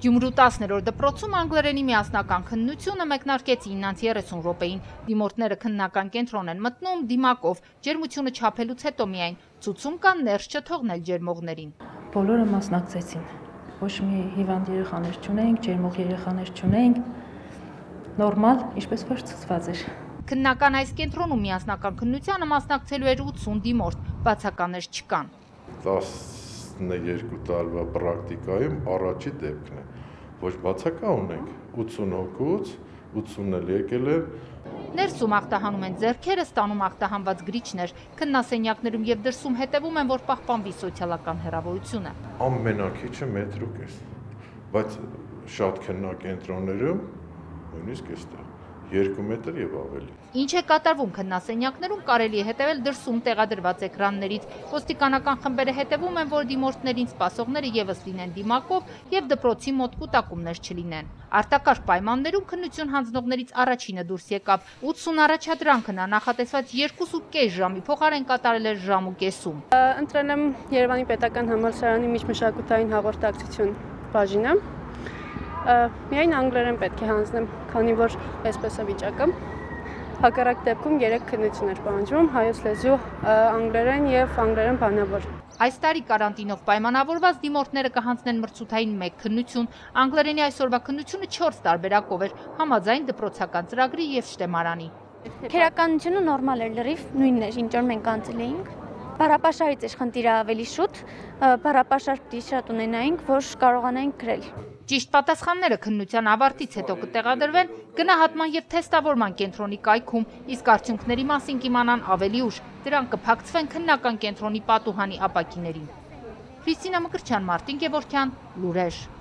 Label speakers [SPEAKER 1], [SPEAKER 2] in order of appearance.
[SPEAKER 1] Գյումրու 10-րդ դպրոցում անգլերենի միասնական քննությունը մեկնարկեցին 30 րոպեին։ Դիմորդները քննական կենտրոն են մտնում դիմակով, ջերմությունը չափելուց հետո միայն ցուցում կան ներս չթողնել ջերմողներին։
[SPEAKER 2] Բոլորը մասնակցեցին։ Ոչ մի հիվանդ երեխաներ չունեինք, ջերմող երեխաներ չունեինք, նորմալ, ինչպես որ ցուցված էր։
[SPEAKER 1] Քննական այս կենտրոնում միասնական քննությանը մասնակցելու էր 80 դիմորդ, բացականներ չկան։
[SPEAKER 3] 12 տարվա պրակտիկայում առաջի դեպքն է, ոչ բացակա ունենք, 80 հոգուց, 80-ն էլ եկել է։
[SPEAKER 1] Ներսում ախտահանում են ձեռքերը, ստանում ախտահանված գրիչներ, քննասենյակներում եւ դրսում հետևում են, որ պահպանվի սոցիալական հեռավորությունը։
[SPEAKER 3] Ամենակիչը մետրո կես, բայց շատ քննակենտրոններում նույնիսկ էստեղ 2 մետր եւ ավելի։
[SPEAKER 1] Ինչ է կատարվում քննասենյակներում կարելի է հետևել դրսում տեղադրված էկրաններից։ Ոստիկանական խմբերը հետևում են, որ դիմորդներին սպասողները եւս լինեն դիմակով եւ դպրոցի մոտ կուտակումներ չլինեն։ Արտակարգ պայմաններում քննություն հանձնողներից առաջինը դուրս եկավ 80 առաջադրանքն նախատեսված 2.5 ժամի փոխարեն կատարել էր ժամ ու կեսում։
[SPEAKER 4] Ընտրել եմ Երևանի պետական համալսարանի միջմշակութային հաղորդակցություն բաժինը։ Միայն անգլերեն պետք է հանձնեմ, քանի որ այսպես է վիճակը։ Հակառակ դեպքում 3 քննություններ պահանջվում՝ հայոց լեզու, անգլերեն եւ անգլերեն բանավոր։
[SPEAKER 1] Այս տարի կարանտինով պայմանավորված դիմորդները կհանձնեն մրցութային 1 քննություն, անգլերենի այսօրվա քննությունը 4 տարբերակով էր, համաձայն դպրոցական ծրագրի եւ շտեմարանի։
[SPEAKER 5] Քերականությունը նորմալ էր լրիվ, նույնն էր, ինչ որ մենք անցել էինք։ Բառապաշարից էր խնդիրը ավելի շուտ, բառապաշար պիտի շատ ունենայինք, որ կարողանայինք գրել։
[SPEAKER 1] Ճիշտ պատասխանները քննության ավարտից հետո կտեղադրվեն գնահատման եւ թեստավորման կենտրոնի կայքում, իսկ արդյունքների մասին կիմանան ավելի ուշ, դրանք կփակցվեն քննական կենտրոնի պատուհանի ապակիներին։ Մարտին Գևորգյան, Լուրեր։